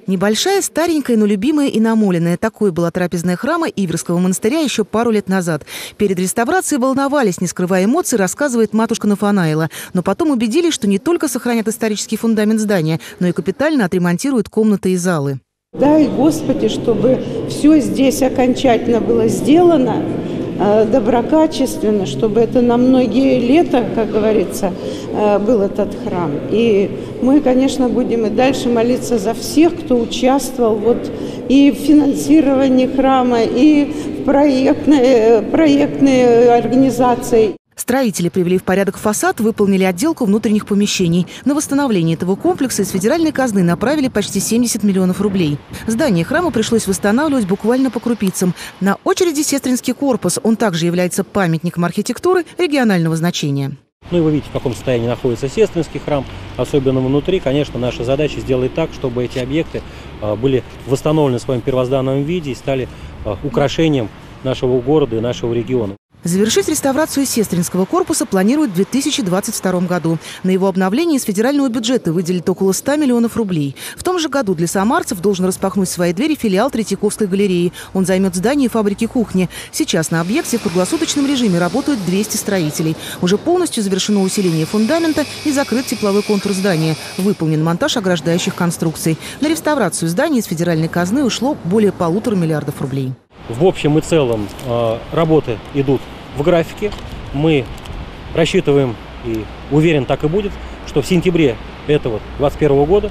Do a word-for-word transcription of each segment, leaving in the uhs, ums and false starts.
Небольшая, старенькая, но любимая и намоленная. Такой была трапезная храма Иверского монастыря еще пару лет назад. Перед реставрацией волновались, не скрывая эмоций, рассказывает матушка Нафанаила. Но потом убедились, что не только сохранят исторический фундамент здания, но и капитально отремонтируют комнаты и залы. Дай, Господи, чтобы все здесь окончательно было сделано, доброкачественно, чтобы это на многие лета, как говорится, был этот храм. И мы, конечно, будем и дальше молиться за всех, кто участвовал вот и в финансировании храма, и в проектной, проектной организации. Строители привели в порядок фасад, выполнили отделку внутренних помещений. На восстановление этого комплекса из федеральной казны направили почти семьдесят миллионов рублей. Здание храма пришлось восстанавливать буквально по крупицам. На очереди Сестринский корпус. Он также является памятником архитектуры регионального значения. Ну и вы видите, в каком состоянии находится Сестринский храм, особенно внутри. Конечно, наша задача сделать так, чтобы эти объекты были восстановлены в своем первозданном виде и стали украшением нашего города и нашего региона. Завершить реставрацию Сестринского корпуса планируют в две тысячи двадцать втором году. На его обновление из федерального бюджета выделят около ста миллионов рублей. В том же году для самарцев должен распахнуть свои двери филиал Третьяковской галереи. Он займет здание фабрики кухни. Сейчас на объекте в круглосуточном режиме работают двести строителей. Уже полностью завершено усиление фундамента и закрыт тепловой контур здания. Выполнен монтаж ограждающих конструкций. На реставрацию здания из федеральной казны ушло более полутора миллиардов рублей. В общем и целом работы идут в графике. Мы рассчитываем и уверен, так и будет, что в сентябре этого двадцать первого года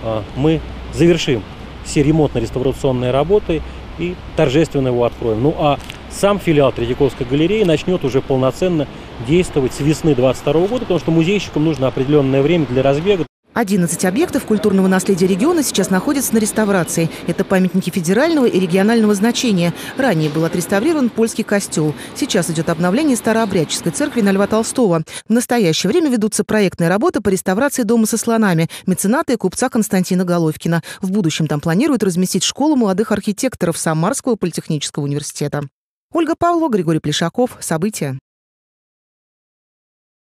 мы завершим все ремонтно-реставрационные работы и торжественно его откроем. Ну а сам филиал Третьяковской галереи начнет уже полноценно действовать с весны двадцать второго года, потому что музейщикам нужно определенное время для разбега. одиннадцать объектов культурного наследия региона сейчас находятся на реставрации. Это памятники федерального и регионального значения. Ранее был отреставрирован польский костел. Сейчас идет обновление старообрядческой церкви на Льва Толстого. В настоящее время ведутся проектные работы по реставрации дома со слонами мецената и купца Константина Головкина. В будущем там планируют разместить школу молодых архитекторов Самарского политехнического университета. Ольга Павлова, Григорий Плешаков. События.